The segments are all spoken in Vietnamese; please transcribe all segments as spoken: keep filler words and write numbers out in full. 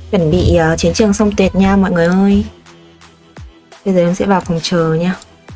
Chuẩn bị uh, chiến trường xong tuyệt nha mọi người ơi. Bây giờ em sẽ vào phòng chờ nha.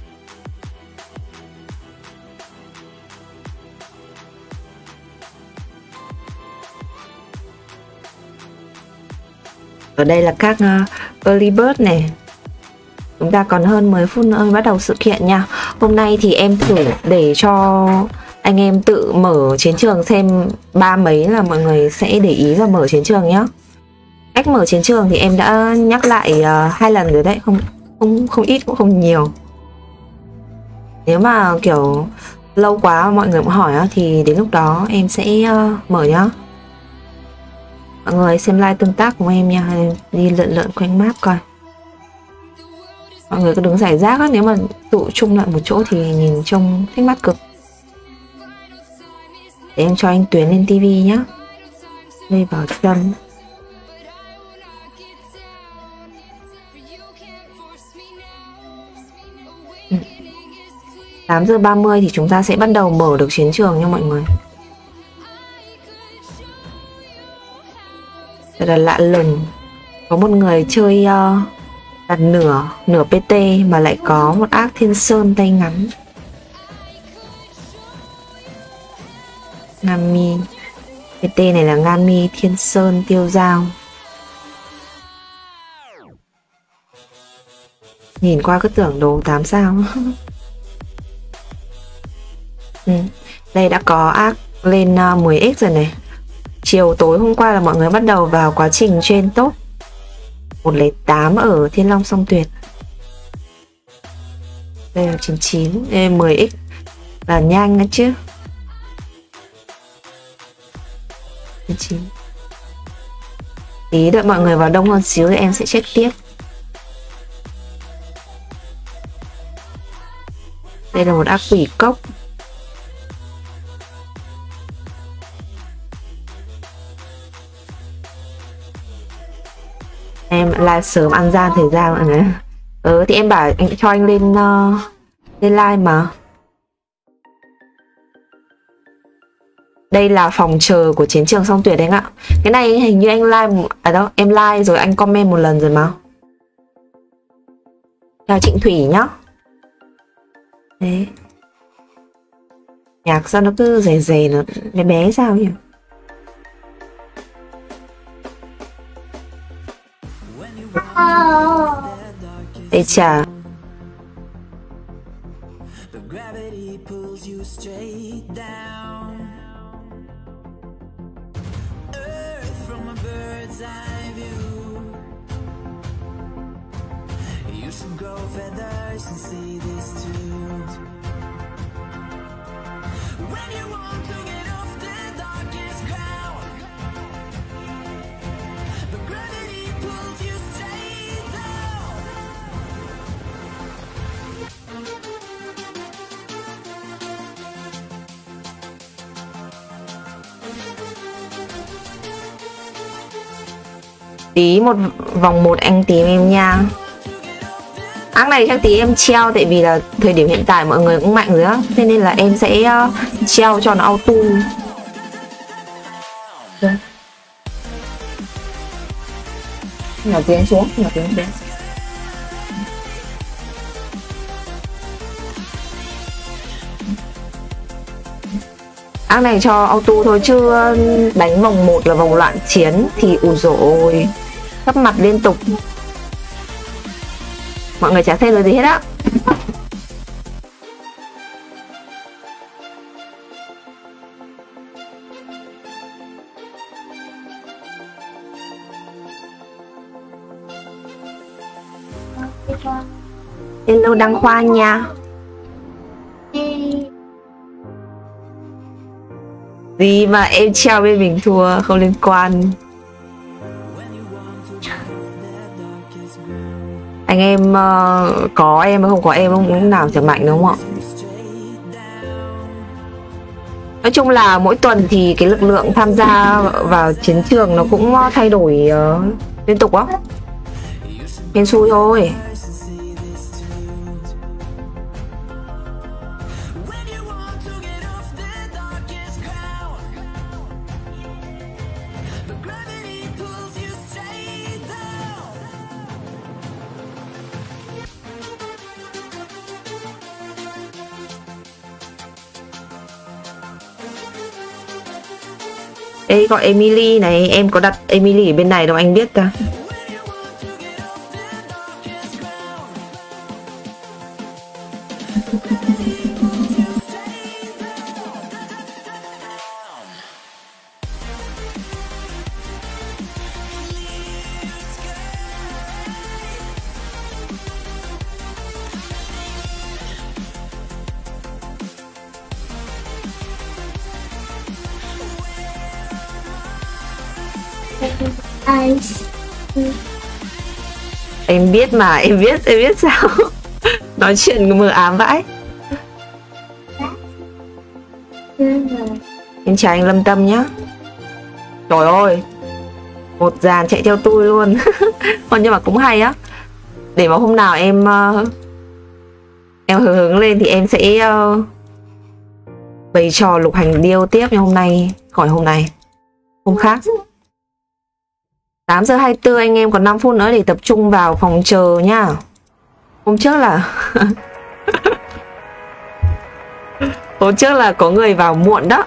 Ở đây là các uh, early bird này. Chúng ta còn hơn mười phút nữa bắt đầu sự kiện nha. Hôm nay thì em thử để cho anh em tự mở chiến trường xem ba mấy là mọi người sẽ để ý và mở chiến trường nhé. Cách mở chiến trường thì em đã nhắc lại uh, hai lần rồi đấy, không không không ít cũng không nhiều. Nếu mà kiểu lâu quá mọi người cũng hỏi á, thì đến lúc đó em sẽ uh, mở nhá. Mọi người xem like tương tác của em nha, đi lượn lượn quanh map coi. Mọi người cứ đứng rải rác á, nếu mà tụ chung lại một chỗ thì nhìn trông thích mắt cực. Để em cho anh Tuyến lên tivi nhá. Đây vào chân. tám giờ ba mươi thì chúng ta sẽ bắt đầu mở được chiến trường nha mọi người. Thật là lạ lùng. Có một người chơi uh, đặt nửa nửa pê tê mà lại có một ác Thiên Sơn tay ngắn. Ngami pê tê này là Ngami Thiên Sơn tiêu dao. Nhìn qua cứ tưởng đồ tám sao. Ừ. Đây đã có ác lên uh, mười x rồi này. Chiều tối hôm qua là mọi người bắt đầu vào quá trình trên top một không tám ở Thiên Long Song Tuyệt. Đây là chín chín. Đây là mười x là nhanh đó chứ. chín chín. Tí đợi mọi người vào đông hơn xíu thì em sẽ check tiếp. Đây là một ác quỷ cốc. Em live sớm ăn gian thời gian mọi người. Ừ thì em bảo anh cho anh lên uh, lên live mà. Đây là phòng chờ của chiến trường Song Tuyệt đấy ạ. Cái này hình như anh live ở à đâu, em live rồi anh comment một lần rồi mà. Chào Trịnh Thủy nhá. Đấy. Nhạc sao nó cứ rè rè nó bé bé sao nhỉ? Ê chà. Tí một vòng một anh tìm em nha. Ác này chắc tí em treo, tại vì là thời điểm hiện tại mọi người cũng mạnh rồi á, thế nên là em sẽ uh, treo cho nó auto. Nhỏ tiếng xuống, nhỏ tiếng xuống. Ác này cho auto thôi chứ đánh vòng một là vòng loạn chiến thì ủ dỗ ôi, khắp mặt liên tục. Mọi người chả thấy lời gì hết á. Hello Đăng Khoa nha. Gì mà em treo bên mình thua, không liên quan. Anh em uh, có em không có em không nào chẳng mạnh đúng không ạ? Nói chung là mỗi tuần thì cái lực lượng tham gia vào chiến trường nó cũng thay đổi uh, liên tục á. Hên xui thôi. Ê, gọi Emily này, em có đặt Emily ở bên này đâu anh biết ta. Em biết mà, em biết, em biết sao. Nói chuyện mờ ám vãi. Em chào anh Lâm Tâm nhá. Trời ơi, một dàn chạy theo tôi luôn. Còn nhưng mà cũng hay á. Để mà hôm nào em uh, em hứng hứng lên thì em sẽ uh, bày trò lục hành điêu tiếp. Nhưng hôm nay, khỏi hôm nay, hôm khác. Tám giờ hai mươi tư anh em còn năm phút nữa để tập trung vào phòng chờ nhá. Hôm trước là Hôm trước là có người vào muộn đó.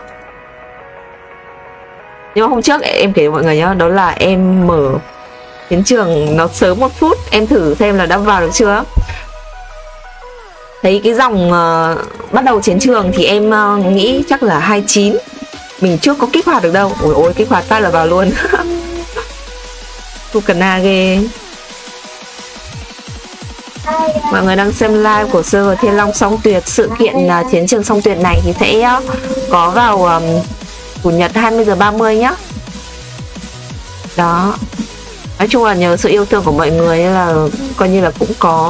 Nhưng mà hôm trước em kể cho mọi người nhá, đó là em mở chiến trường nó sớm một phút, em thử xem là đã vào được chưa. Thấy cái dòng uh, bắt đầu chiến trường thì em uh, nghĩ chắc là hai mươi chín. Mình chưa có kích hoạt được đâu. Ôi ôi, kích hoạt phát là vào luôn. Fukana ghê. Mọi người đang xem live của server Thiên Long Song Tuyệt. Sự kiện uh, chiến trường Song Tuyệt này thì sẽ uh, có vào um, chủ nhật hai mươi giờ ba mươi nhá. Đó. Nói chung là nhờ sự yêu thương của mọi người là coi như là cũng có.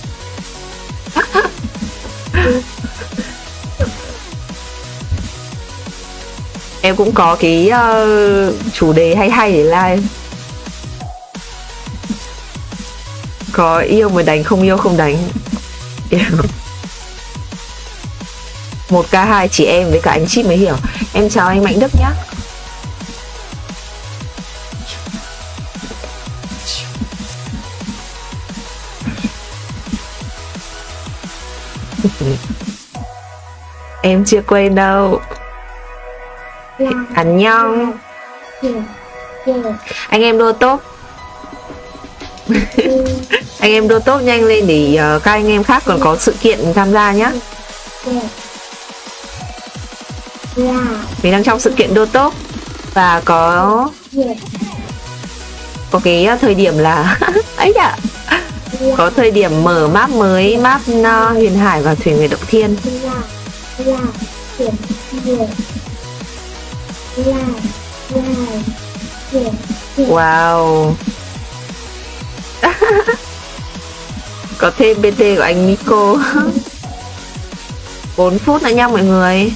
Em cũng có cái uh, chủ đề hay hay để live. Có yêu mới đánh, không yêu không đánh. Một k hai chỉ em với cả anh Chip mới hiểu. Em chào anh Mạnh Đức nhá. Em chưa quên đâu. Anh nhau. Anh em đua tốt. Anh em đua tốt nhanh lên để uh, các anh em khác còn có sự kiện tham gia nhá. Mình đang trong sự kiện đua tốt và có có cái thời điểm là ấy ạ, có thời điểm mở map mới, map uh, Huyền Hải và Thủy Nguyệt Động Thiên. Wow. Có thêm bê tê của anh Miko. Bốn phút nữa nha mọi người.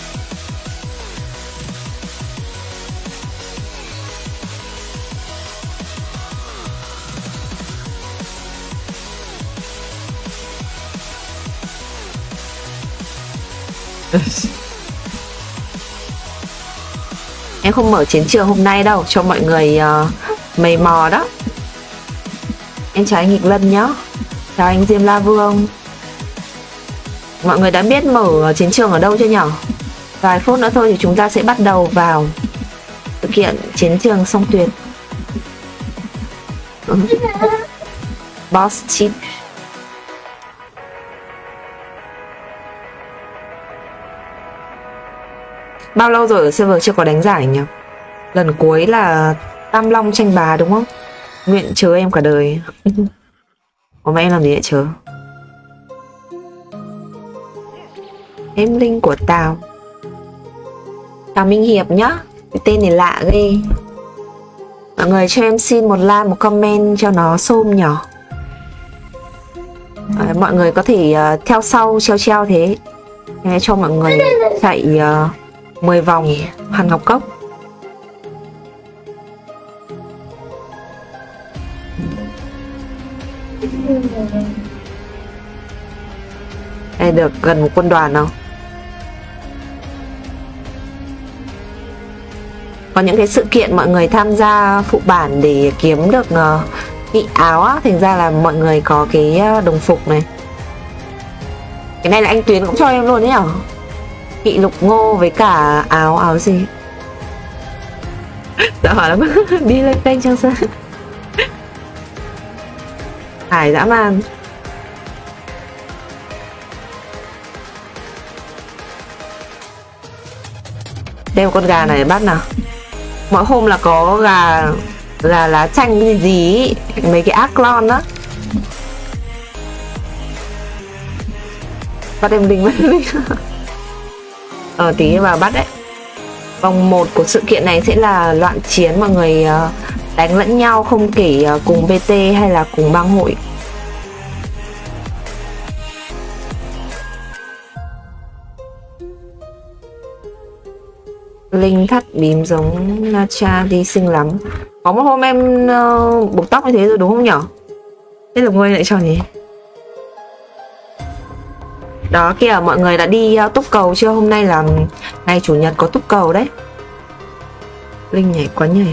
Em không mở chiến trường hôm nay đâu, cho mọi người uh, mày mò đó. Em chào anh Nghịch Lân nhá. Chào anh Diêm La Vương. Mọi người đã biết mở chiến trường ở đâu chưa nhở? Vài phút nữa thôi thì chúng ta sẽ bắt đầu vào thực hiện chiến trường Song Tuyệt. Boss Chip. Bao lâu rồi ở server chưa có đánh giải nhỉ? Lần cuối là Tam Long tranh bá đúng không? Nguyện chớ em cả đời. Ủa mà em làm gì vậy chớ? Em Linh của Tào. Tào Minh Hiệp nhá. Cái tên này lạ ghê. Mọi người cho em xin một like, một comment cho nó xôm nhỏ. À, mọi người có thể uh, theo sau treo treo thế. Em cho mọi người chạy uh, mười vòng Hàn Ngọc Cốc. Đây được gần một quân đoàn nào. Có những cái sự kiện mọi người tham gia phụ bản để kiếm được uh, cái áo á, thành ra là mọi người có cái đồng phục này. Cái này là anh Tuyến cũng cho em luôn đấy nhở? Kỵ lục ngô với cả áo áo gì? Dạ hỏi lắm. Đi lên kênh Trang Sơn. Hải dã man. Đem con gà này bắt nào. Mỗi hôm là có gà là lá chanh cái gì ý. Mấy cái ác lon đó. Bắt em Linh, bắt em Linh. Ờ tí vào bắt đấy. Vòng một của sự kiện này sẽ là loạn chiến, mọi người đánh lẫn nhau không kể cùng bê tê hay là cùng bang hội. Linh thắt bím giống Nacha đi xinh lắm. Có một hôm em uh, buộc tóc như thế rồi đúng không nhở? Thế là ngôi lại cho nhỉ? Đó kìa, mọi người đã đi uh, túc cầu chưa? Hôm nay là ngày chủ nhật có túc cầu đấy. Linh nhảy quá nhảy.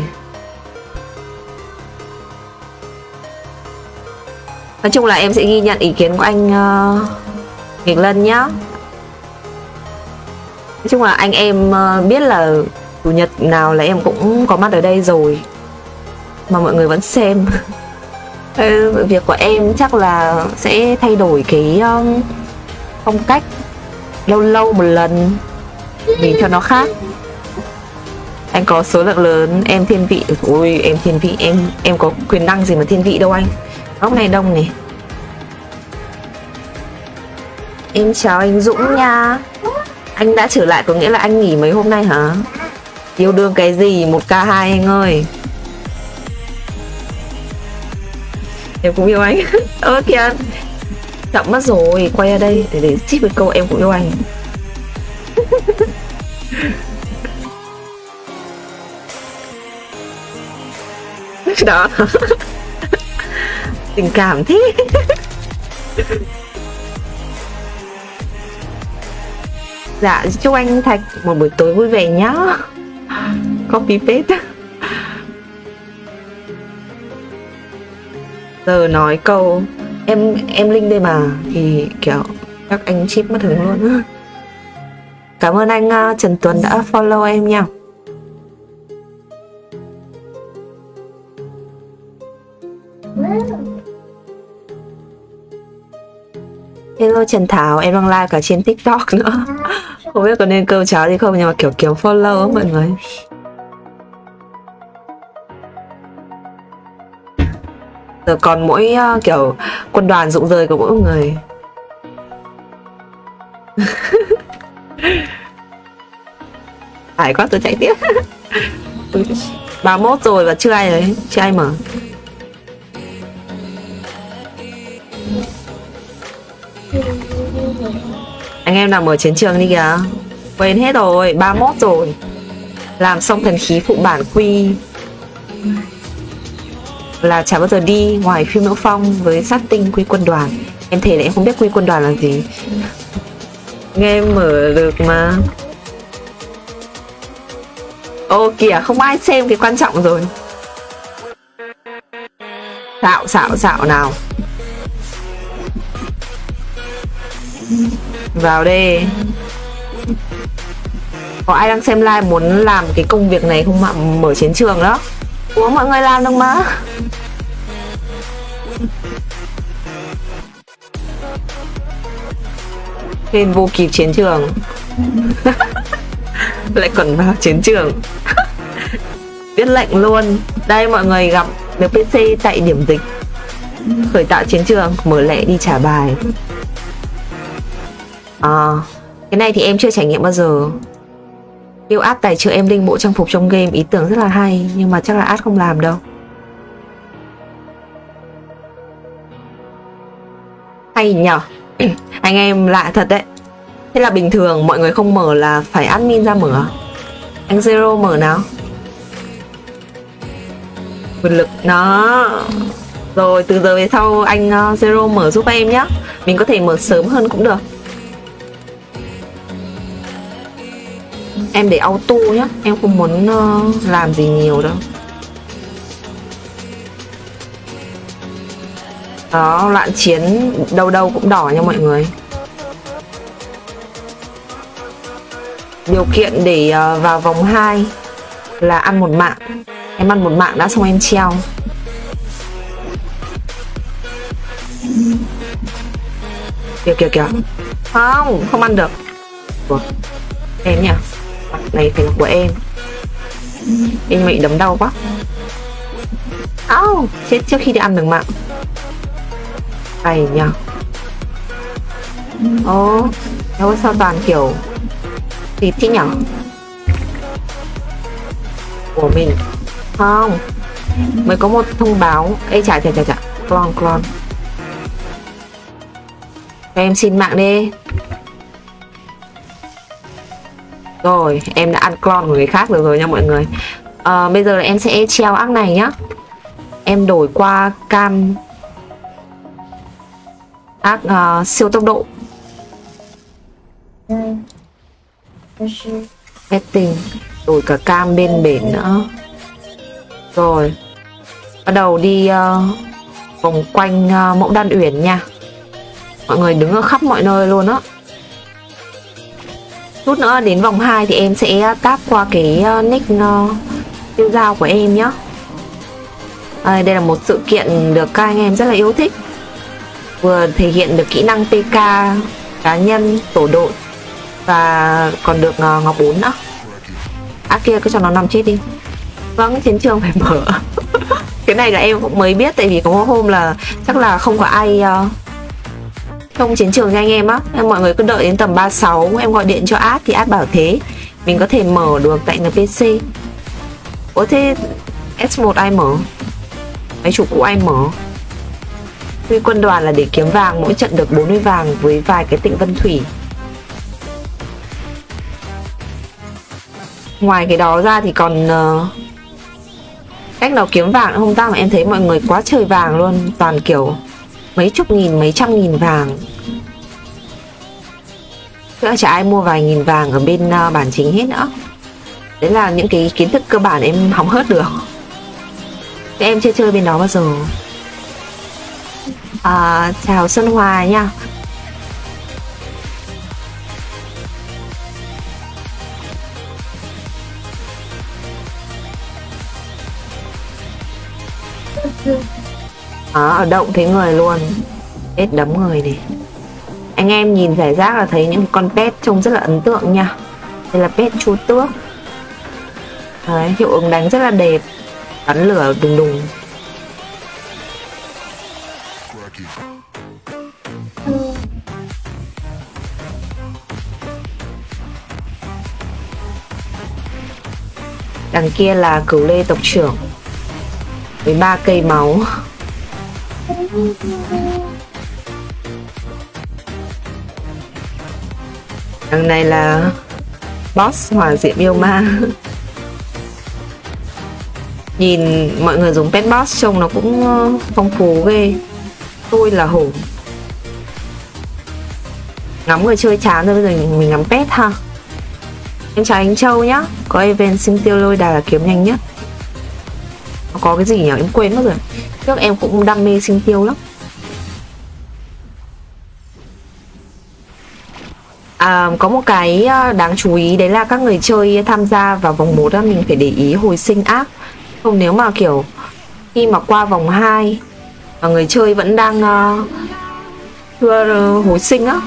Nói chung là em sẽ ghi nhận ý kiến của anh uh, Nghịch Lân nhá. Nói chung là anh em uh, biết là chủ nhật nào là em cũng có mặt ở đây rồi mà mọi người vẫn xem. Việc của em chắc là sẽ thay đổi cái um, phong cách lâu lâu một lần nhìn cho nó khác. Anh có số lượng lớn, em thiên vị. Ôi em thiên vị, em em có quyền năng gì mà thiên vị đâu anh. Góc này đông này. Em chào anh Dũng nha. Anh đã trở lại có nghĩa là anh nghỉ mấy hôm nay hả? Yêu đương cái gì, một ca hai anh ơi. Em cũng yêu anh. Ơ kìa, chậm mất rồi, quay ra đây để để chip một câu em cũng yêu anh. Đó. Tình cảm thế. Dạ, chúc anh Thạch một buổi tối vui vẻ nhá. Copy paste. Giờ nói câu em em Linh đây mà thì kiểu các anh chip mất hứng luôn. Cảm ơn anh uh, Trần Tuấn đã follow em nha. Hello Trần Thảo, em đang live cả trên TikTok nữa. Không biết có nên câu cháo gì không nhưng mà kiểu kiểu follow á mọi người. Giờ còn mỗi uh, kiểu quân đoàn rụng rời của mỗi người. Phải quá tôi chạy tiếp. ba mươi mốt rồi và chưa ai đấy, chưa ai mở. Anh em nào mở chiến trường đi kìa. Quên hết rồi, ba mươi mốt rồi. Làm xong thần khí phụ bản quy là chả bao giờ đi ngoài phim Mẫu Phong với sát tinh quy quân đoàn. Em thề là em không biết quy quân đoàn là gì. Nghe em mở được mà. Ô kìa, không ai xem cái quan trọng rồi. Xạo xạo xạo nào. Vào đây. Có ai đang xem live muốn làm cái công việc này không ạ? Mở chiến trường đó. Ủa mọi người làm được mà. Nên vô kịp chiến trường. Lại còn vào chiến trường. Biết lệnh luôn. Đây mọi người gặp được pê xê tại điểm dịch. Khởi tạo chiến trường, mở lẹ đi trả bài. À, cái này thì em chưa trải nghiệm bao giờ. Yêu ad tài trợ em Linh bộ trang phục trong game, ý tưởng rất là hay. Nhưng mà chắc là ad không làm đâu. Hay nhở. Anh em lạ thật đấy. Thế là bình thường mọi người không mở là phải admin ra mở. Anh Zero mở nào. Quyền lực nó. Rồi từ giờ về sau anh uh, Zero mở giúp em nhé. Mình có thể mở sớm hơn cũng được. Em để auto nhé. Em không muốn uh, làm gì nhiều đâu. Đó, loạn chiến đâu đâu cũng đỏ nha mọi người. Điều kiện để uh, vào vòng hai là ăn một mạng. Em ăn một mạng đã xong em treo. Kìa kìa kìa. Không, không ăn được. Ủa, em nhỉ? Mặt này thành của em. Em bị đấm đau quá. Áo, oh, chết trước khi đi ăn được mạng. Này nhỉ. Ồ, oh, đâu sao toàn kiểu thịt thế nhỉ? Của mình. Không, mới có một thông báo. Ê chả chả chả chả. Clone clone. Em xin mạng đi. Rồi, em đã ăn clone của người khác được rồi nha mọi người. à, Bây giờ là em sẽ treo ác này nhá. Em đổi qua cam ác uh, siêu tốc độ. Betting. Đổi cả cam bên bển nữa. Rồi, bắt đầu đi uh, vòng quanh uh, mẫu đan uyển nha. Mọi người đứng ở khắp mọi nơi luôn á. Chút nữa đến vòng hai thì em sẽ tap qua cái uh, nick uh, tiêu dao của em nhé. À, đây là một sự kiện được các anh em rất là yêu thích. Vừa thể hiện được kỹ năng pê ca cá nhân, tổ đội, và còn được uh, ngọc bốn nữa. À kia, cứ cho nó nằm chết đi. Vâng, chiến trường phải mở. Cái này là em cũng mới biết. Tại vì có một hôm là chắc là không có ai uh, trong chiến trường cho anh em á. Em mọi người cứ đợi đến tầm ba mươi sáu em gọi điện cho Ad thì Ad bảo thế mình có thể mở được tại en pê xê. Ủa thế ét một ai mở? Mấy chủ cũ ai mở? Quy quân đoàn là để kiếm vàng, mỗi trận được bốn mươi vàng với vài cái tịnh vân thủy. Ngoài cái đó ra thì còn uh, cách nào kiếm vàng không ta, mà em thấy mọi người quá trời vàng luôn. Toàn kiểu mấy chục nghìn, mấy trăm nghìn vàng. Chứ chả ai mua vài nghìn vàng ở bên uh, bản chính hết nữa. Đấy là những cái kiến thức cơ bản em hóng hớt được. Thế em chưa chơi bên đó bao giờ. à, Chào Xuân Hòa nha. À, ở động thấy người luôn. Pet đấm người này. Anh em nhìn rải rác là thấy những con pet trông rất là ấn tượng nha. Đây là pet chu tước. Đấy, hiệu ứng đánh rất là đẹp. Bắn lửa đùng đùng. Đằng kia là cửu lê tộc trưởng với ba cây máu. Đằng này là boss hỏa diệm yêu ma. Nhìn mọi người dùng pet boss trông nó cũng phong phú ghê. Tôi là hổ. Ngắm người chơi chán rồi, bây giờ mình ngắm pet ha. Em chào anh Châu nhá. Có event sinh tiêu lôi đà là kiếm nhanh nhất. Có cái gì nhỉ? Em quên mất rồi. Trước em cũng đam mê sinh tiêu lắm. À, có một cái đáng chú ý đấy là các người chơi tham gia vào vòng một mình phải để ý hồi sinh áp. Không nếu mà kiểu khi mà qua vòng hai mà người chơi vẫn đang uh, chưa hồi sinh á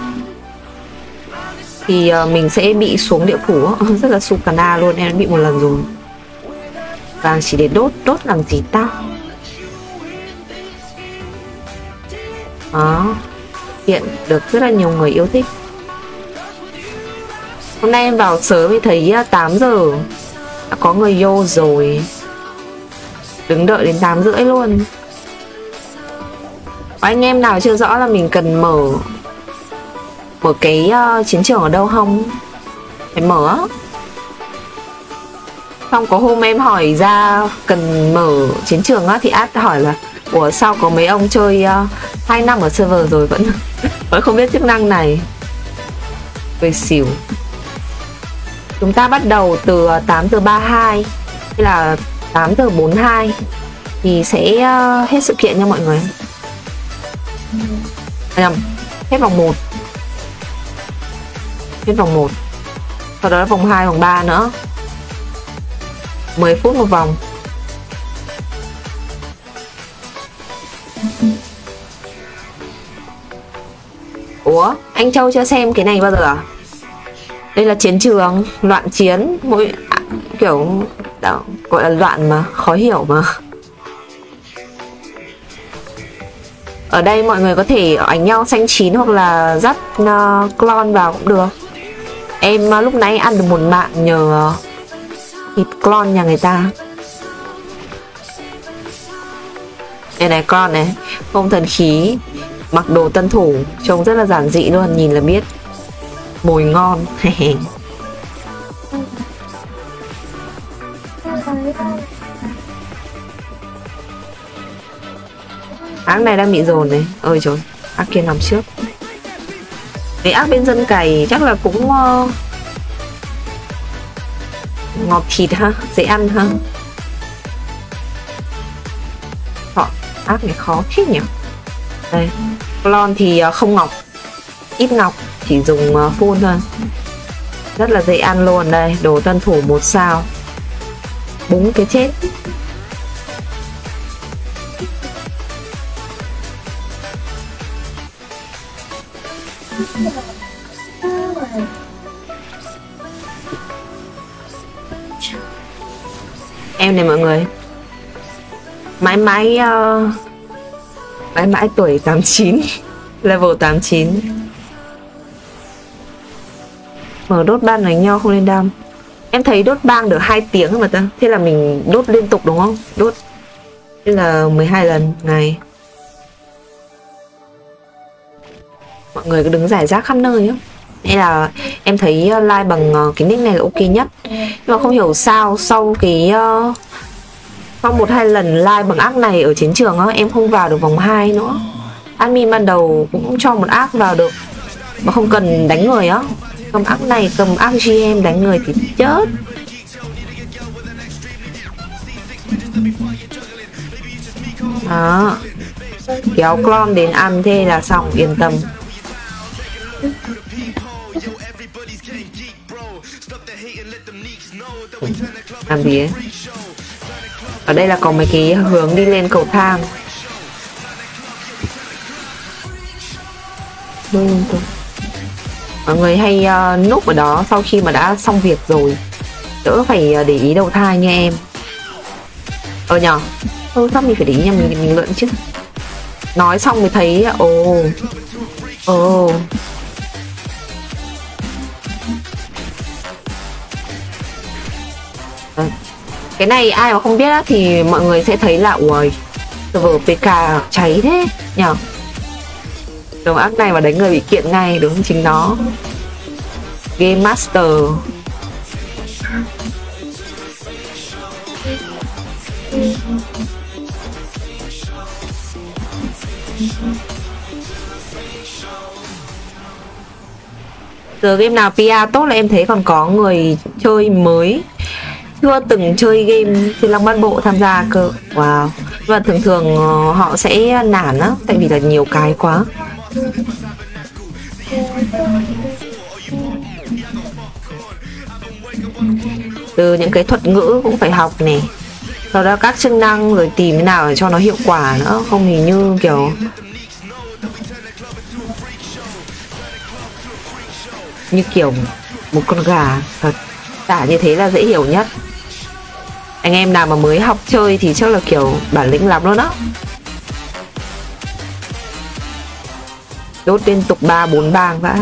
thì uh, mình sẽ bị xuống địa phủ á. Rất là sukana luôn, em đã bị một lần rồi. Vàng chỉ để đốt, đốt làm gì ta? Đó, hiện được rất là nhiều người yêu thích. Hôm nay em vào sớm thì thấy tám giờ đã có người vô rồi. Đứng đợi đến tám rưỡi luôn. Có anh em nào chưa rõ là mình cần mở Mở cái uh, chiến trường ở đâu không? Phải mở. Xong có hôm em hỏi ra cần mở chiến trường á, thì Ad hỏi là ủa sao có mấy ông chơi uh, hai năm ở server rồi vẫn vẫn không biết chức năng này. Về xỉu. Chúng ta bắt đầu từ tám giờ ba mươi hai hay là tám giờ bốn mươi hai thì sẽ uh, hết sự kiện nha mọi người. Nhầm, hết vòng một. Hết vòng một. Sau đó là vòng hai, vòng ba nữa. mười phút một vòng. Ủa, anh Châu chưa xem cái này bao giờ à? Đây là chiến trường, loạn chiến, mỗi à, kiểu đó, gọi là loạn mà, khó hiểu mà. Ở đây mọi người có thể ảnh nhau xanh chín hoặc là dắt uh, clone vào cũng được. Em uh, lúc nãy ăn được một mạng nhờ uh, thịt clone nhà người ta. Đây này con này, không thần khí, mặc đồ tân thủ, trông rất là giản dị luôn, nhìn là biết. Mồi ngon. Ác này đang bị dồn này. Ôi trời, ác kia nằm trước. Cái ác bên dân cày chắc là cũng uh, ngọt thịt ha, dễ ăn ha. Họ, ác này khó chết nhỉ. Đây, clone thì uh, không ngọc, ít ngọc, chỉ dùng uh, full thôi. Rất là dễ ăn luôn. Đây, đồ tân thủ một sao. Búng cái chết. Em này mọi người, mãi mãi uh, mãi mãi tuổi tám chín. Level tám chín. Mở đốt ban đánh nhau không lên đam. Em thấy đốt bang được hai tiếng mà ta. Thế là mình đốt liên tục đúng không? Đốt thế là mười hai lần ngày. Mọi người cứ đứng rải rác khắp nơi á. Nên là em thấy like bằng cái nick này là ok nhất. Nhưng mà không hiểu sao sau cái uh, sau một hai lần like bằng ác này ở chiến trường á, em không vào được vòng hai nữa. Admin ban đầu cũng cho một ác vào được mà không cần đánh người á. Cầm ác này, cầm ác giê em đánh người thì chết. Đó, kéo clone đến ăn thế là xong, yên tâm. Làm gì ấy? Ở đây là có mấy cái hướng đi lên cầu thang. Mọi người hay uh, núp ở đó sau khi mà đã xong việc rồi, đỡ phải uh, để ý đầu thai như em. Ờ nhờ, ừ, sao mình phải để ý nha, mình, mình luận chứ. Nói xong mới thấy ồ ồ cái này ai mà không biết á, thì mọi người sẽ thấy là ui server pê ca cháy thế nhở. Đồng ác này mà đánh người bị kiện ngay, đúng chính nó. Game Master. Giờ game nào pê a tốt là em thấy còn có người chơi mới chưa từng chơi game Thiên Long Bát Bộ tham gia cơ. Wow. Và thường thường họ sẽ nản á, tại vì là nhiều cái quá. Từ những cái thuật ngữ cũng phải học nè, sau đó các chức năng rồi tìm thế nào để cho nó hiệu quả nữa, không thì như kiểu như kiểu một con gà thật. Tả như thế là dễ hiểu nhất. Anh em nào mà mới học chơi thì chắc là kiểu bản lĩnh lắm luôn á. Đốt liên tục ba bốn bang vãi.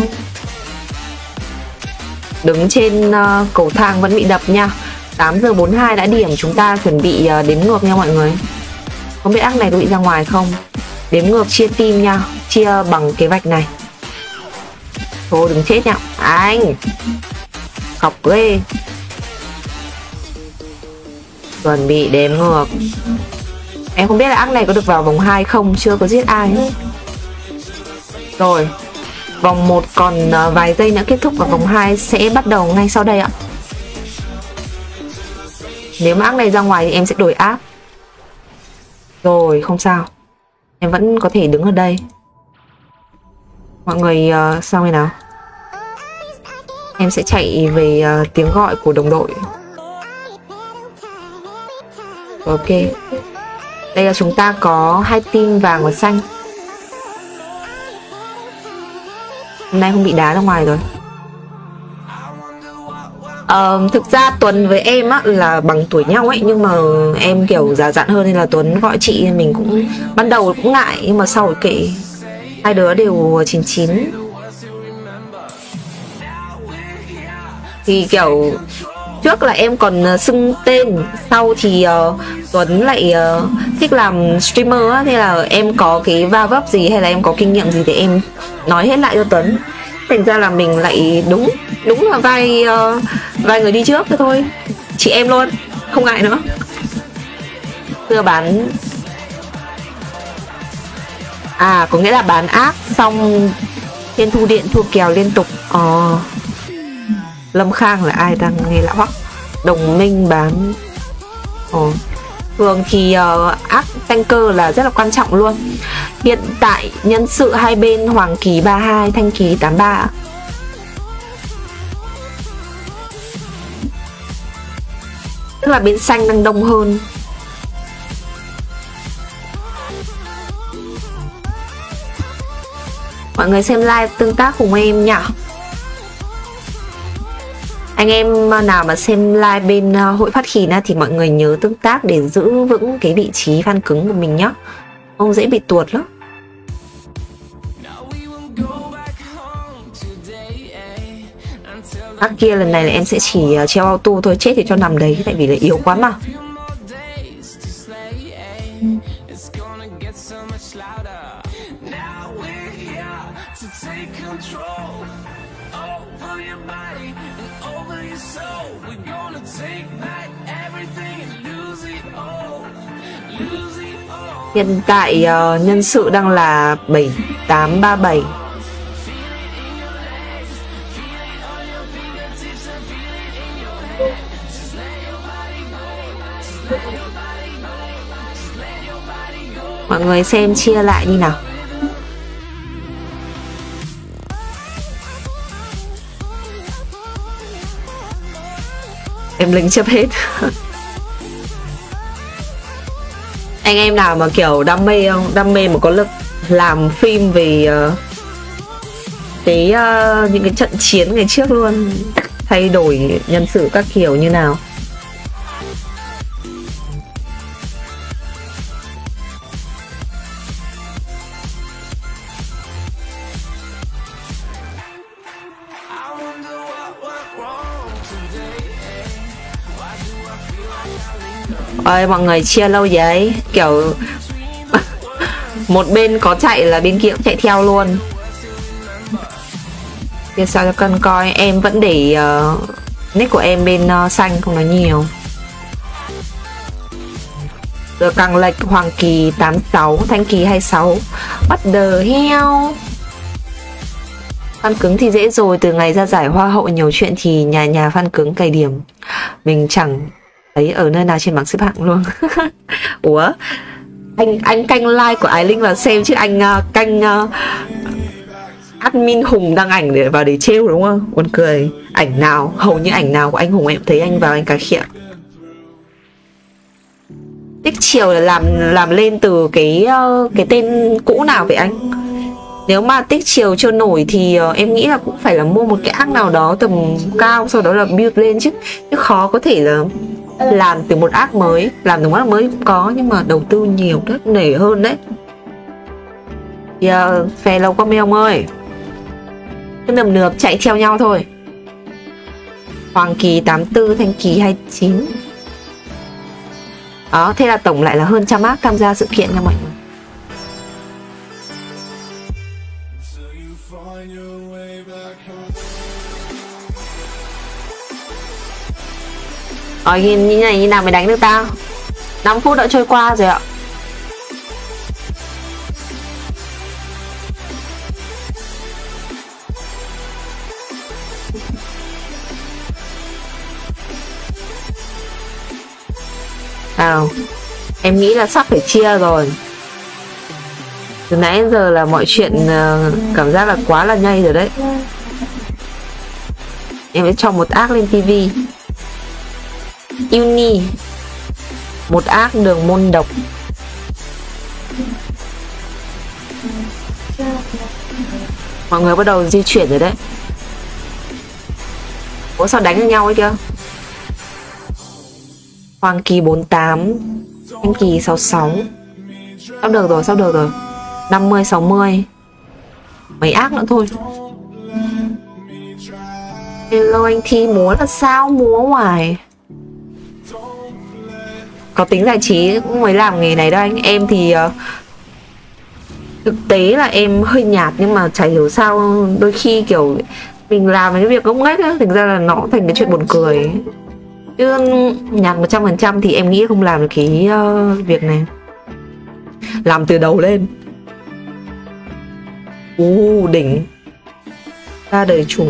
Đứng trên uh, cầu thang vẫn bị đập nha. Tám giờ bốn mươi hai đã điểm, chúng ta chuẩn bị uh, đếm ngược nha mọi người. Không biết ác này có bị ra ngoài không. Đếm ngược chia team nha, chia bằng cái vạch này. Thôi đừng chết nha anh. Cọc ghê. Chuẩn bị đếm ngược. Em không biết là ác này có được vào vòng hai không, chưa có giết ai hết. Rồi, vòng một còn vài giây nữa kết thúc và vòng hai sẽ bắt đầu ngay sau đây ạ. Nếu mà ác này ra ngoài thì em sẽ đổi ác. Rồi, không sao. Em vẫn có thể đứng ở đây. Mọi người uh, sao này nào? Em sẽ chạy về uh, tiếng gọi của đồng đội. Ok. Đây là chúng ta có hai team vàng và xanh. Hôm nay không bị đá ra ngoài rồi. Ờ, thực ra Tuấn với em á là bằng tuổi nhau ấy, nhưng mà em kiểu già dặn hơn nên là Tuấn gọi chị, nên mình cũng ban đầu cũng ngại, nhưng mà sau kệ, hai đứa đều chín chín. Thì kiểu trước là em còn xưng tên, sau thì uh, Tuấn lại uh, thích làm streamer á, thế là em có cái va vấp gì hay là em có kinh nghiệm gì thì em nói hết lại cho Tuấn. Thành ra là mình lại đúng đúng là vai uh, vai người đi trước thôi, chị em luôn, không ngại nữa. Xưa bán à, có nghĩa là bán ác xong trên thu điện thua kèo liên tục. Ờ, Lâm Khang là ai đang nghe lạ hoắc. Đồng minh bán. Ồ, thường thì uh, ác tanker là rất là quan trọng luôn. Hiện tại nhân sự hai bên Hoàng Kỳ ba mươi hai, Thanh Kỳ tám mươi ba. Tức là bên xanh đang đông hơn. Mọi người xem live tương tác cùng em nhỉ. Anh em nào mà xem live bên uh, hội phát khìn thì mọi người nhớ tương tác để giữ vững cái vị trí fan cứng của mình nhá, không dễ bị tuột lắm. Ác kia lần này là em sẽ chỉ uh, treo auto thôi, chết thì cho nằm đấy, tại vì là yếu quá mà. Hiện tại uh, nhân sự đang là bảy tám ba bảy. Mọi người xem chia lại đi nào. Em lính chấp hết. Anh em nào mà kiểu đam mê không? Đam mê mà có lực làm phim về uh, cái uh, những cái trận chiến ngày trước luôn, thay đổi nhân sự các kiểu như nào. Ơi mọi người chia lâu vậy, kiểu một bên có chạy là bên kia cũng chạy theo luôn. Thì sao cho cân coi, em vẫn để uh, nick của em bên uh, xanh, không nói nhiều. Rồi càng lệch Hoàng Kỳ tám sáu, Thanh Kỳ hai sáu. What the hell. Fan cứng thì dễ rồi, từ ngày ra giải hoa hậu nhiều chuyện thì nhà nhà fan cứng cày điểm. Mình chẳng thấy ở nơi nào trên bảng xếp hạng luôn. Ủa, anh anh canh like của Ái Linh vào xem chứ anh uh, canh uh, admin Hùng đăng ảnh để vào để trêu đúng không? Buồn cười. Ảnh nào, hầu như ảnh nào của anh Hùng em thấy anh vào anh cà khịa. Tích chiều là làm làm lên từ cái uh, cái tên cũ nào vậy anh? Nếu mà tích chiều chưa nổi thì uh, em nghĩ là cũng phải là mua một cái ác nào đó tầm cao, sau đó là build lên chứ. Chứ khó có thể là làm từ một ác mới. Làm từ một ác mới cũng có, nhưng mà đầu tư nhiều rất nể hơn đấy. Thì uh, phè lâu qua ông ơi, cứ nườm nượp chạy theo nhau thôi. Hoàng Kỳ tám tư, Thanh Kỳ hai chín. Đó, thế là tổng lại là hơn trăm ác tham gia sự kiện nha mọi người. Rồi như này như nào mới đánh được tao? năm phút đã trôi qua rồi ạ. Nào, em nghĩ là sắp phải chia rồi. Từ nãy đến giờ là mọi chuyện uh, cảm giác là quá là nhây rồi đấy. Em sẽ cho một ác lên tivi. Uni Một ác đường môn độc. Mọi người bắt đầu di chuyển rồi đấy. Ủa sao đánh với nhau ấy kìa. Hoàng kỳ bốn mươi tám, Thanh kỳ sáu mươi sáu. Sắp được rồi, sắp được rồi. năm mươi, sáu mươi. Mấy ác nữa thôi. Hello anh Thi, múa là sao? Múa ngoài có tính giải trí cũng mới làm nghề này đâu anh. Em thì uh, thực tế là em hơi nhạt, nhưng mà chả hiểu sao đôi khi kiểu mình làm cái việc ngốc nghếch á, thành ra là nó thành cái chuyện buồn cười ấy. Chứ nhạt một trăm phần trăm thì em nghĩ không làm được cái uh, việc này. Làm từ đầu lên. U đỉnh. Ra đời chủ.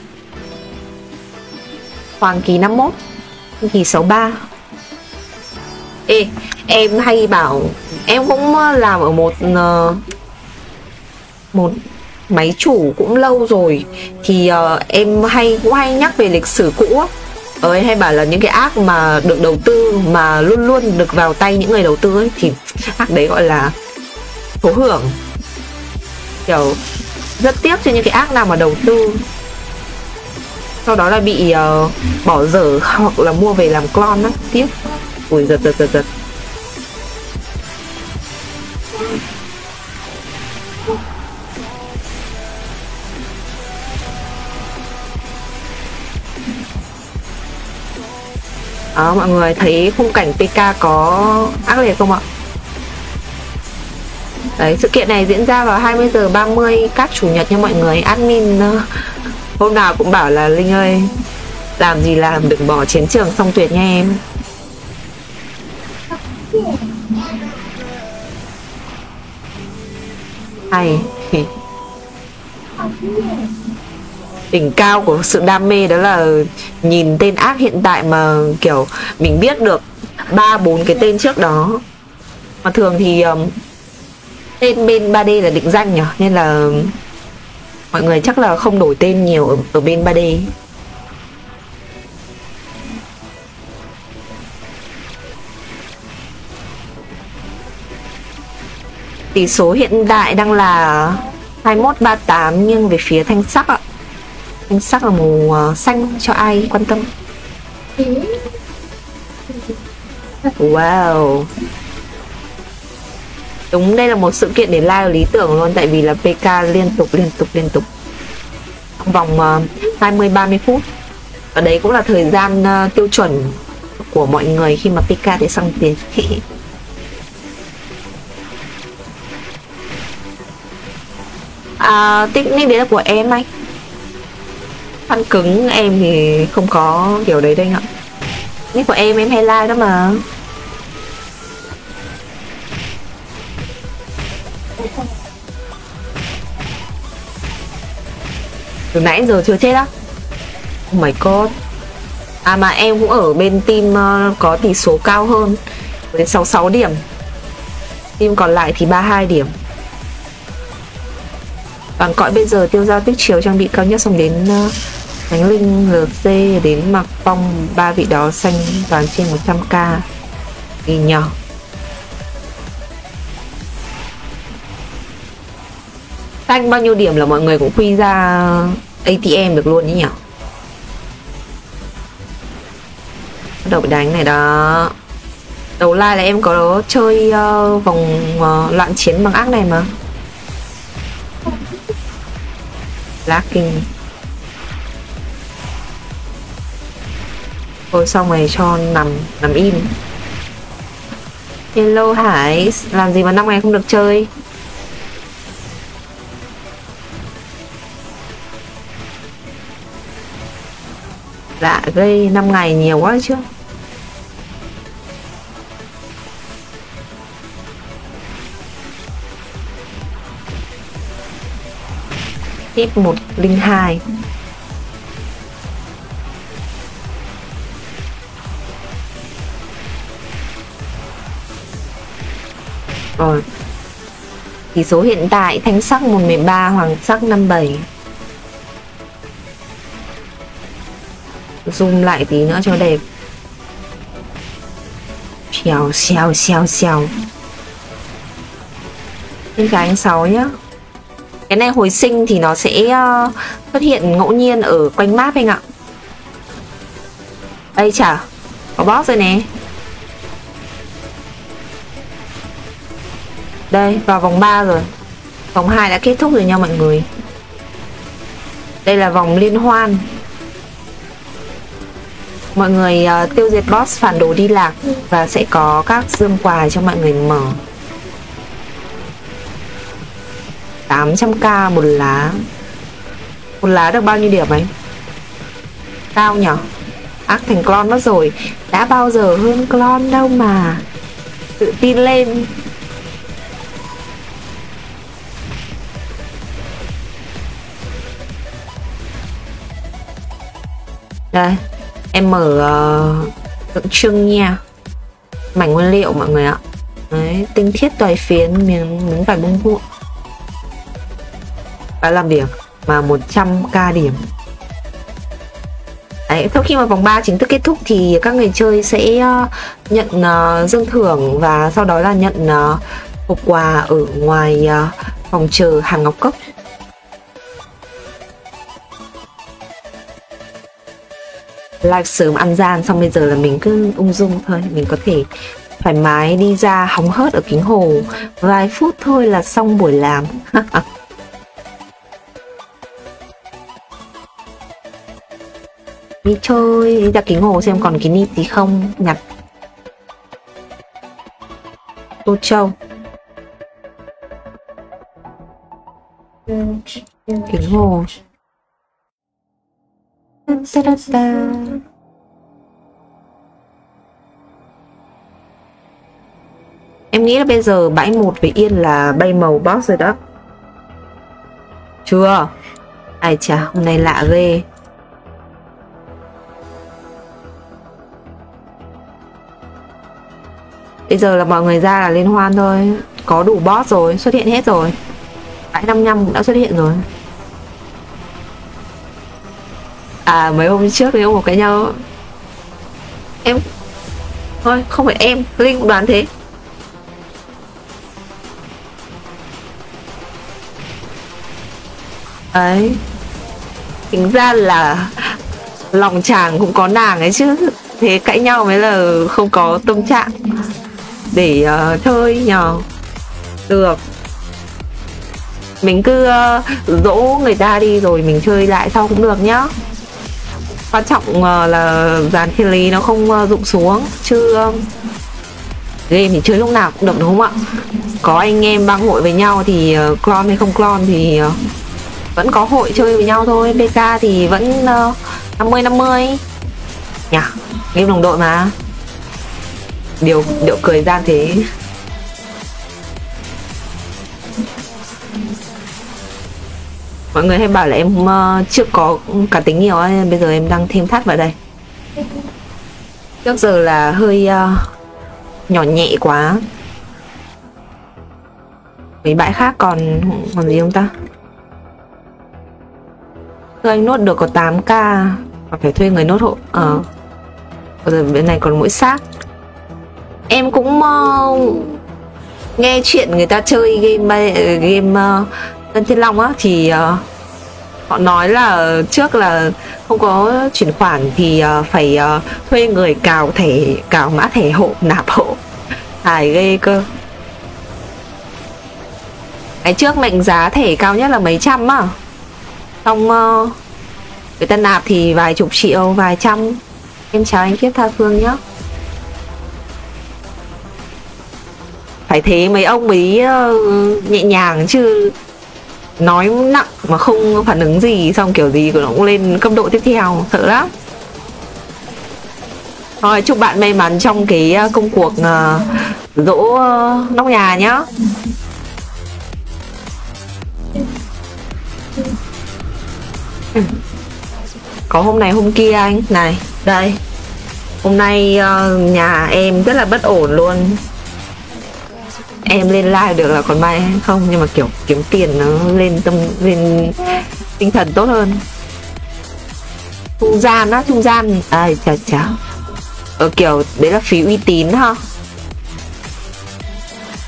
Hoàng kỳ năm mốt, Thanh kỳ sáu ba. Ê, em hay bảo em cũng làm ở một uh, một máy chủ cũng lâu rồi, thì uh, em hay cũng hay nhắc về lịch sử cũ á. Ờ, em hay bảo là những cái app mà được đầu tư mà luôn luôn được vào tay những người đầu tư ấy, thì app đấy gọi là thú hưởng. Kiểu rất tiếc cho những cái app nào mà đầu tư sau đó là bị uh, bỏ dở hoặc là mua về làm clone á, tiếc. Ui giật giật giật giật. Đó, mọi người thấy khung cảnh pê ca có ác liệt không ạ? Đấy, sự kiện này diễn ra vào hai mươi giờ ba mươi các chủ nhật nha mọi người. Admin uh, hôm nào cũng bảo là Linh ơi, làm gì làm, đừng bỏ chiến trường Song Tuyệt nha em. Hay. Đỉnh cao của sự đam mê đó là nhìn tên ác hiện tại mà kiểu mình biết được ba bốn cái tên trước đó. Mà thường thì um, tên bên ba D là định danh nhỉ, nên là mọi người chắc là không đổi tên nhiều ở, ở bên ba D. Tỷ số hiện tại đang là hai mươi mốt ba mươi tám, nghiêng về phía thanh sắc ạ. Thanh sắc là màu uh, xanh cho ai quan tâm. Wow. Đúng, đây là một sự kiện để live lý tưởng luôn, tại vì là pê ca liên tục liên tục liên tục trong vòng uh, hai mươi ba mươi phút. Và đấy cũng là thời gian uh, tiêu chuẩn của mọi người khi mà pê ca để săn tiền. À, tích nick đấy là của em anh. Fan cứng em thì không có kiểu đấy đây ạ. Nick của em em hay like đó mà. Từ nãy giờ chưa chết á. Oh my god. À mà em cũng ở bên team uh, có tỷ số cao hơn với sáu mươi sáu điểm. Team còn lại thì ba mươi hai điểm. Toàn cõi bây giờ tiêu giao tích chiều trang bị cao nhất, xong đến uh, Thánh Linh, lờ xê, đến Mạc Phong, ba vị đó xanh toàn trên một trăm k. Gì nhờ. Xanh bao nhiêu điểm là mọi người cũng quy ra a tê em được luôn nhỉ nhỉ. Bắt đầu đánh này đó. Đầu like là em có chơi uh, vòng uh, loạn chiến bằng ác này mà. Lacking. Rồi xong rồi cho nằm nằm im. Hello Hải, làm gì mà năm ngày không được chơi? Dạ gây năm ngày nhiều quá chứ. Tip một linh hai. Rồi. Tỷ số hiện tại thanh sắc một mười ba, hoàng sắc năm mươi bảy. Zoom lại tí nữa cho đẹp. Xèo xèo xèo xèo. Lên cái anh sáu nhá. Cái này hồi sinh thì nó sẽ uh, xuất hiện ngẫu nhiên ở quanh map anh ạ. Đây chả có boss rồi nè. Đây vào vòng ba rồi. Vòng hai đã kết thúc rồi nha mọi người. Đây là vòng liên hoan. Mọi người uh, tiêu diệt boss phản đồ đi lạc và sẽ có các dương quà cho mọi người mở. Tám trăm k một lá. Một lá được bao nhiêu điểm ấy? Cao nhở? Ác thành clone mất rồi. Đã bao giờ hơn clone đâu mà. Tự tin lên. Đây, em mở uh, tượng trưng nha. Mảnh nguyên liệu mọi người ạ. Đấy, tinh thiết toài phiến, miếng miếng vải bông vuông. ba mươi lăm điểm mà một trăm k điểm. Đấy, sau khi mà vòng ba chính thức kết thúc thì các người chơi sẽ uh, nhận uh, dương thưởng và sau đó là nhận uh, hộp quà ở ngoài uh, phòng chờ hàng ngọc cốc. Live sớm ăn gian xong bây giờ là mình cứ ung dung thôi, mình có thể thoải mái đi ra hóng hớt ở Kính Hồ, vài phút thôi là xong buổi làm. Đi chơi, đi ra Kính Hồ xem còn cái nịt gì không, nhặt Tô Châu. Kính Hồ. Da, da, da. Em nghĩ là bây giờ bãi một với Yên là bay màu boss rồi đó. Chưa? Ai chà, hôm nay lạ ghê. Bây giờ là mọi người ra là liên hoan thôi. Có đủ boss rồi, xuất hiện hết rồi. Bãi năm mươi lăm cũng đã xuất hiện rồi. À mấy hôm trước thì ông một cái nhau. Em thôi không phải em, Linh cũng đoán thế. Ấy, tính ra là lòng chàng cũng có nàng ấy chứ. Thế cãi nhau mới là không có tâm trạng để uh, chơi nhờ. Được, mình cứ uh, dỗ người ta đi rồi mình chơi lại sau cũng được nhá. Quan trọng uh, là dàn thiên lý nó không uh, rụng xuống. Chứ uh, game thì chơi lúc nào cũng được đúng không ạ? Có anh em bang hội với nhau thì uh, clone hay không clone thì uh, vẫn có hội chơi với nhau thôi. bê ca thì vẫn uh, năm mươi năm mươi nhỉ, game đồng đội mà. Điều điệu cười gian thế. Mọi người hay bảo là em uh, chưa có cá tính nhiều ấy, bây giờ em đang thêm thắt vào đây. Trước giờ là hơi uh, nhỏ nhẹ quá. Mấy bãi khác còn còn gì không ta? Thưa anh nốt được có tám k, còn phải thuê người nốt hộ. Ờ. Bây giờ bên này còn mỗi xác. Em cũng uh, nghe chuyện người ta chơi game game uh, Tân Thiên Long á thì uh, họ nói là trước là không có chuyển khoản thì uh, phải uh, thuê người cào thẻ, cào mã thẻ hộ, nạp hộ. Hài ghê cơ. Cái trước mệnh giá thẻ cao nhất là mấy trăm á. Xong uh, người ta nạp thì vài chục triệu, vài trăm. Em chào anh Kiếp Tha Phương nhá. Phải thế mấy ông mới uh, nhẹ nhàng chứ nói nặng mà không phản ứng gì xong kiểu gì nó cũng lên cấp độ tiếp theo, sợ lắm. Thôi chúc bạn may mắn trong cái công cuộc uh, dỗ uh, nóc nhà nhá. Có hôm này hôm kia anh này. Đây, hôm nay uh, nhà em rất là bất ổn luôn. Em lên live được là còn may không, nhưng mà kiểu kiếm tiền nó lên tâm lên tinh thần tốt hơn. Trung gian á, trung gian ai chà chà. Ờ kiểu đấy là phí uy tín ha.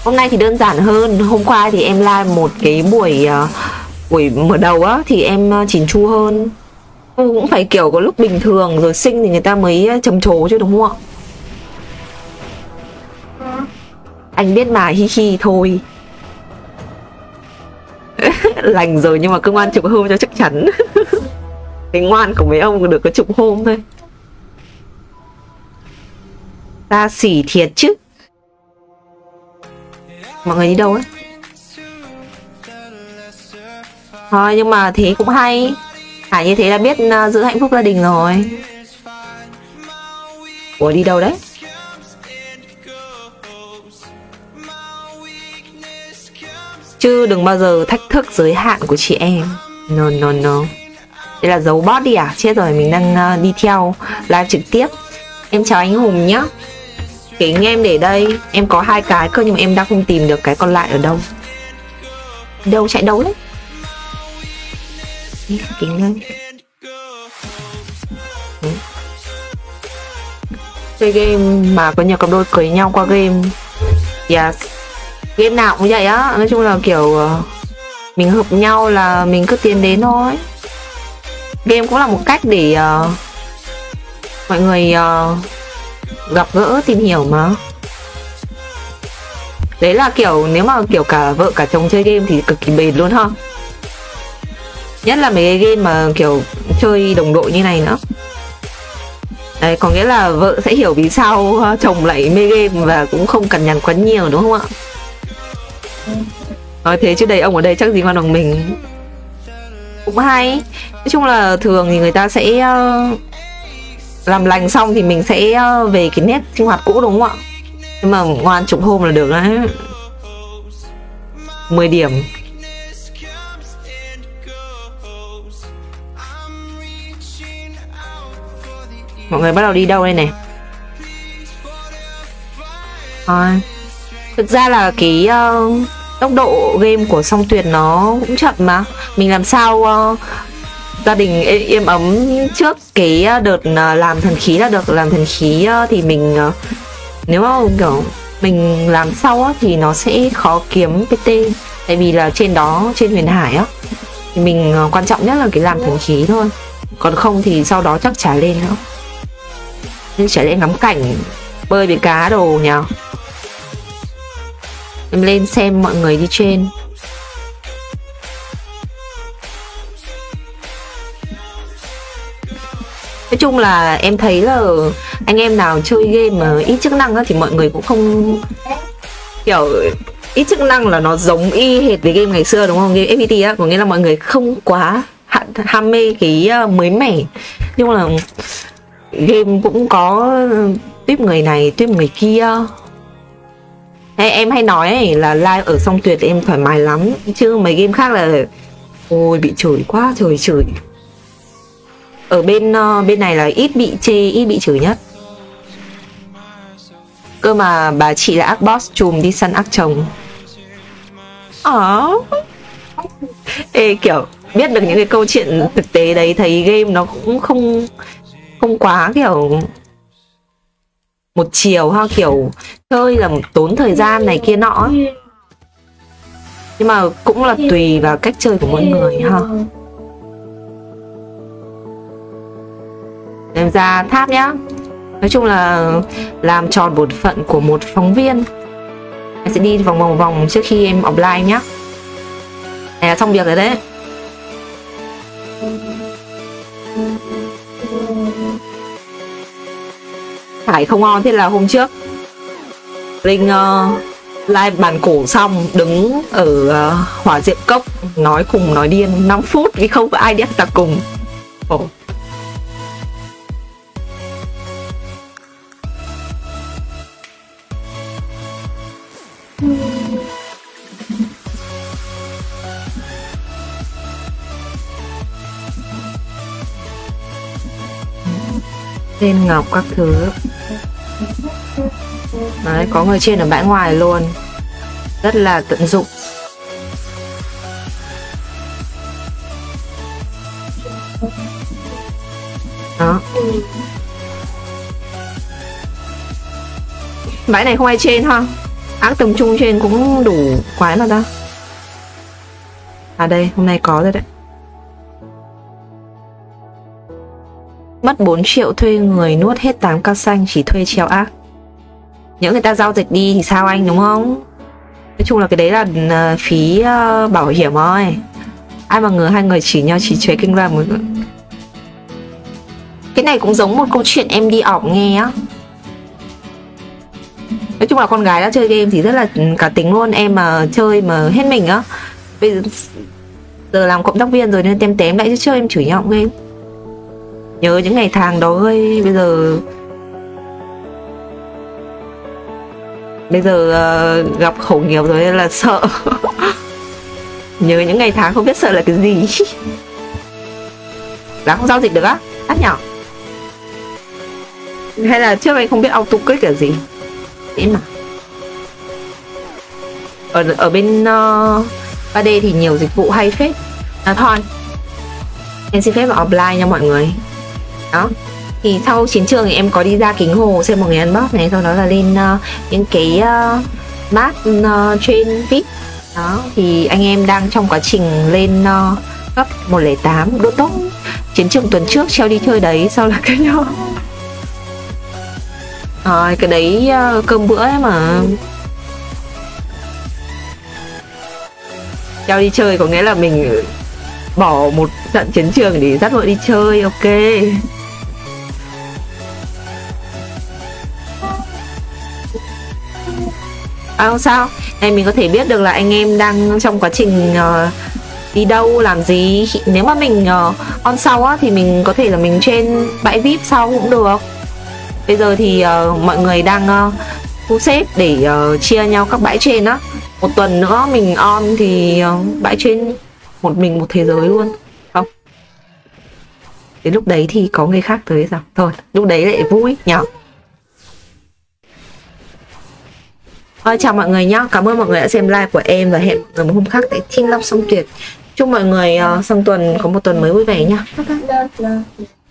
Hôm nay thì đơn giản hơn. Hôm qua thì em live một cái buổi uh, buổi mở đầu á thì em uh, chỉn chu hơn. Cũng phải kiểu có lúc bình thường rồi xinh thì người ta mới trầm trồ chứ, đúng không ạ? Anh biết mà, hi hi thôi. Lành rồi nhưng mà cứ ngoan chục hôm cho chắc chắn. Cái ngoan của mấy ông được có chục hôm thôi. Ta xỉ thiệt chứ. Mọi người đi đâu ấy? Thôi nhưng mà thế cũng hay. Hải như thế là biết uh, giữ hạnh phúc gia đình rồi. Ủa đi đâu đấy? Chứ đừng bao giờ thách thức giới hạn của chị em. No no no. Đây là dấu bot đi à? Chết rồi, mình đang uh, đi theo live trực tiếp. Em chào anh Hùng nhá. Kính em để đây. Em có hai cái cơ nhưng mà em đang không tìm được cái còn lại ở đâu. Đâu chạy đâu đấy? Kính lên. Ừ. Chơi game mà có nhiều cặp đôi cưới nhau qua game. Yes. Game nào cũng vậy á. Nói chung là kiểu mình hợp nhau là mình cứ tiến đến thôi. Game cũng là một cách để uh, mọi người uh, gặp gỡ tìm hiểu mà. Đấy là kiểu nếu mà kiểu cả vợ cả chồng chơi game thì cực kỳ bền luôn ha. Nhất là mấy cái game mà kiểu chơi đồng đội như này nữa. Đấy, có nghĩa là vợ sẽ hiểu vì sao chồng lại mê game và cũng không cần nhằn quá nhiều, đúng không ạ? Nói thế chứ đầy ông ở đây chắc gì con bằng mình. Cũng hay. Nói chung là thường thì người ta sẽ uh, làm lành xong thì mình sẽ uh, về cái nét sinh hoạt cũ, đúng không ạ? Nhưng mà ngoan chục hôm là được đấy. mười điểm. Mọi người bắt đầu đi đâu đây này? À, thực ra là cái uh, tốc độ game của Song Tuyệt nó cũng chậm mà. Mình làm sao uh, gia đình êm ấm trước cái đợt uh, làm thần khí là được. Làm thần khí uh, thì mình uh, nếu mà kiểu mình làm sau uh, thì nó sẽ khó kiếm pê tê. Tại vì là trên đó, trên huyền hải á, thì mình uh, quan trọng nhất là cái làm thần khí thôi. Còn không thì sau đó chắc chả lên nữa. Nhưng chả lên ngắm cảnh, bơi với cá đồ nhỉ. Em lên xem mọi người đi trên. Nói chung là em thấy là anh em nào chơi game mà ít chức năng á, thì mọi người cũng không kiểu ít chức năng là nó giống y hệt với game ngày xưa, đúng không? Game ép pê tê á, có nghĩa là mọi người không quá ham mê cái mới mẻ. Nhưng mà game cũng có tuyếp người này, tuyếp người kia. Hay em hay nói ấy, là live ở Song Tuyệt thì em thoải mái lắm. Chứ mấy game khác là ôi bị chửi quá trời chửi. Ở bên uh, bên này là ít bị chê, ít bị chửi nhất. Cơ mà bà chị là ác boss chùm đi săn ác chồng. Ờ Ê, kiểu biết được những cái câu chuyện thực tế đấy, thấy game nó cũng không không quá kiểu một chiều ha, kiểu chơi là tốn thời gian này kia nọ. Nhưng mà cũng là tùy vào cách chơi của mỗi người ha. Em ra tháp nhá. Nói chung là làm tròn bổn phận của một phóng viên. Em sẽ đi vòng vòng vòng trước khi em offline nhá. Này là xong việc rồi đấy. Hải không ngon, thế là hôm trước Linh uh, live bàn cổ xong đứng ở uh, hỏa diệm cốc nói cùng nói điên năm phút vì không có ai đi ăn tạc cùng. Ồ. Tên ngọc các thứ. Đấy, có người trên ở bãi ngoài luôn. Rất là tận dụng. Đó. Bãi này không ai trên ha. Ác tầm trung trên cũng đủ quái mà ta. À đây, hôm nay có rồi đấy. Mất bốn triệu thuê người nuốt hết tám ca xanh chỉ thuê treo ác. Nhớ người ta giao dịch đi thì sao anh, đúng không? Nói chung là cái đấy là phí uh, bảo hiểm thôi. Ai mà ngờ hai người chỉ nhau chỉ chế kinh doanh. Cái này cũng giống một câu chuyện em đi ỏng nghe á. Nói chung là con gái đã chơi game thì rất là cá tính luôn. Em mà chơi mà hết mình á, bây giờ, giờ làm cộng tác viên rồi nên tem tém lại chứ chơi em chửi nhau game. Nhớ những ngày tháng đó ơi. Bây giờ Bây giờ uh, gặp khẩu nghiệp rồi nên là sợ. Nhớ những ngày tháng không biết sợ là cái gì. Đã không giao dịch được á? Đắt nhỏ. Hay là trước anh không biết auto click là gì? Thế mà Ở, ở bên uh, ba D thì nhiều dịch vụ hay phết. À thôi, em xin phép vào offline nha mọi người. Đó. Thì sau chiến trường thì em có đi ra Kính Hồ xem một người unbox này. Sau đó là lên uh, những cái uh, map uh, trên vê i pê. Đó. Thì anh em đang trong quá trình lên uh, cấp một không tám đốt tốc. Chiến trường tuần trước treo đi chơi đấy. Sau là cái nhau à, cái đấy uh, cơm bữa ấy mà. Treo đi chơi có nghĩa là mình bỏ một trận chiến trường để dắt vợ đi chơi. Ok. À, không sao, này mình có thể biết được là anh em đang trong quá trình uh, đi đâu làm gì. Nếu mà mình uh, on sau á thì mình có thể là mình trên bãi vê i pê sau cũng được. Bây giờ thì uh, mọi người đang uh, thu xếp để uh, chia nhau các bãi trên á. Một tuần nữa mình on thì uh, bãi trên một mình một thế giới luôn. Không, đến lúc đấy thì có người khác tới sao? Thôi, lúc đấy lại vui nhỉ. Ôi, chào mọi người nhá. Cảm ơn mọi người đã xem live của em. Và hẹn mọi người một hôm khác tại Thiên Long Song Tuyệt. Chúc mọi người uh, sang tuần có một tuần mới vui vẻ nhá. Bye bye.